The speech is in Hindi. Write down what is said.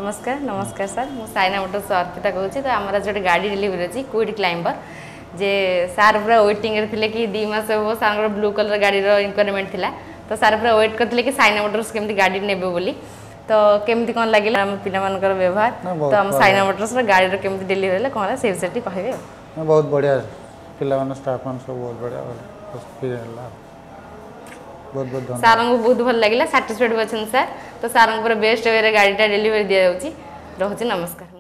नमस्कार नमस्कार सर मु साइना मोटर्स अर्पिता कहूँ तो आम आज गोटे गाड़ी डेलीवरी अच्छी क्विड क्लाइंबर जे सार पूरा वेटिंग थे कि 2 मास हम सार ब्लू कलर गाड़ी रिक्वायरमेंट थिला तो सार पूरा वेट करते कि साइना मोटर्स केमती गाड़ी नेबे बोली तो केमती कौन लगे आम पिलामानकर व्यवहार तो आम साइना मोटर्स गाड़ी केमती डेलीवरी कौन से विषय कहे बहुत बढ़िया पिला स्टाफ मान सब बहुत बढ़िया बहुत बहुत धन्यवाद सार को बहुत भल लगे साटिस्फाइड अच्छे सर तो सार पूरा बेस्ट वे गाड़ीटा डेलीवरी दि जाऊँगी रोचे नमस्कार।